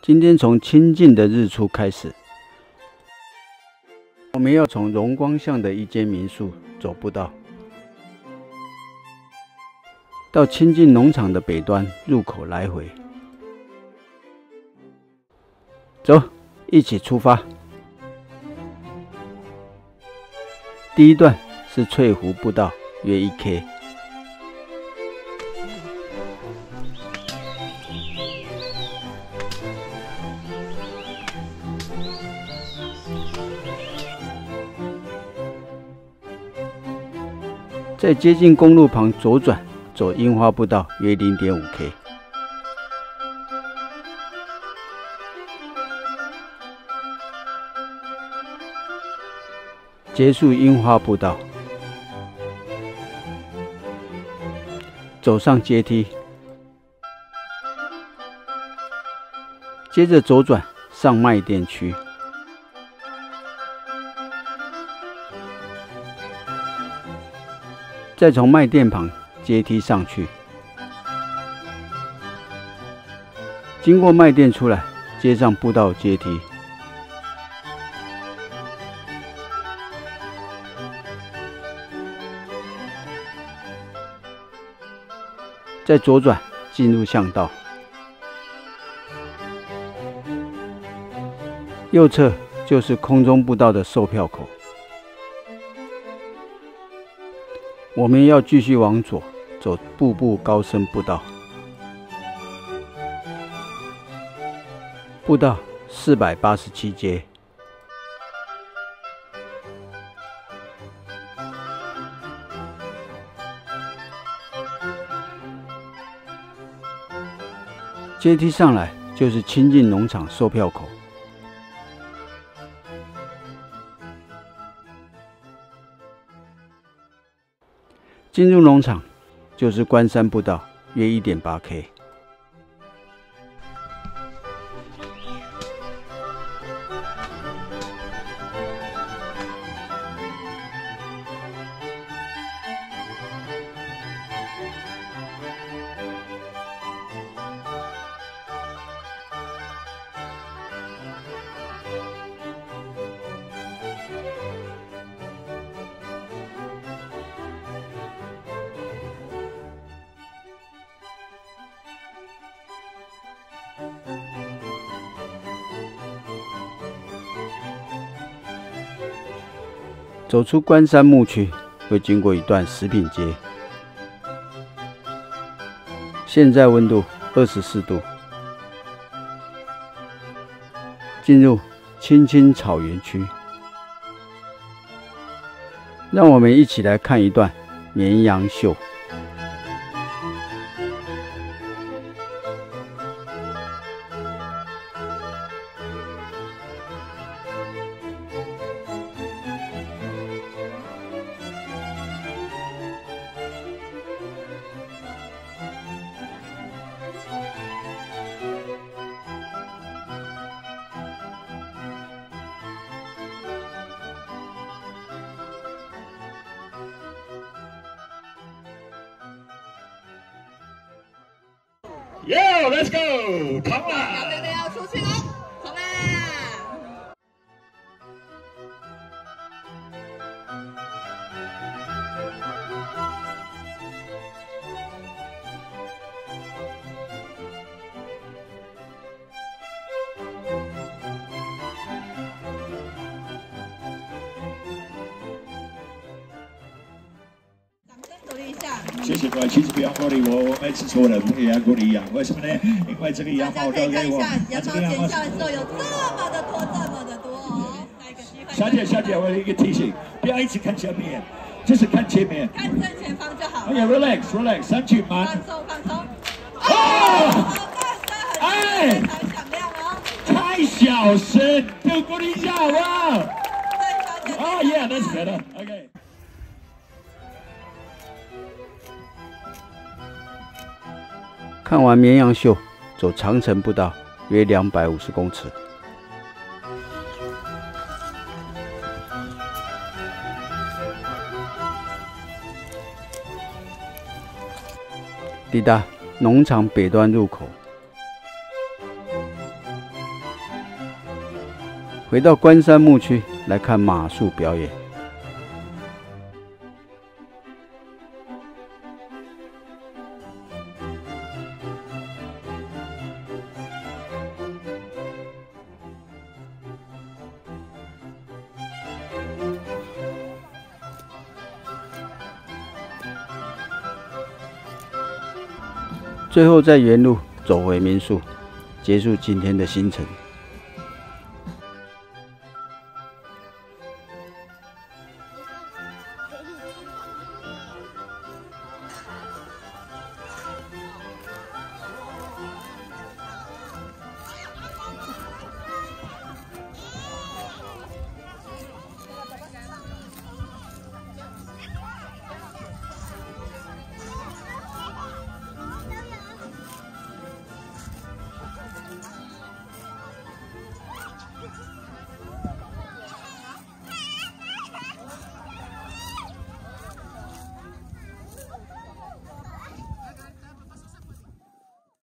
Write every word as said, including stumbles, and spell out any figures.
今天从清静的日出开始，我们要从荣光巷的一间民宿走步道，到清静农场的北端入口来回。走，一起出发。第一段是翠湖步道，约一 K。在接近公路旁左转，走樱花步道约 零点五 K。结束樱花步道，走上阶梯，接着左转上卖店区。再从卖店旁阶梯上去，经过卖店出来，接上步道阶梯，再左转进入巷道，右侧就是空中步道的售票口。我们要继续往左走步步高升步道，步道四百八十七阶。阶梯上来就是清静农场售票口。进入农场就是关山步道，约 一点八 K。走出关山牧区，会经过一段食品街。现在温度二十四度。进入青青草原区，让我们一起来看一段绵羊秀。 Yo, let's go！ 冲啦！ 小队队要出去喽，冲啦！掌声鼓励一下。 谢谢各位，其实不要鼓励我，我每次错了也要鼓励羊，为什么呢？因为这个羊毛大家可以都给我， 看一下，羊这个羊毛毛剪下来之后有这么的多，这么的多哦。下一个机会。 小姐，小姐，我有一个提醒，不要一直看前面，就是看前面。 看正前方就好。 哎呀 ，relax，relax， 上去慢。 放松，放松。 啊！ 哎，非常响亮哦。 太小声，不鼓励一下好不好？ 对，小姐。 哦 ，yeah，that's better，OK。 看完绵羊秀，走长城步道，约两百五十公尺。抵达农场北端入口， 回到关山牧区来看马术表演。最后再原路走回民宿，结束今天的行程。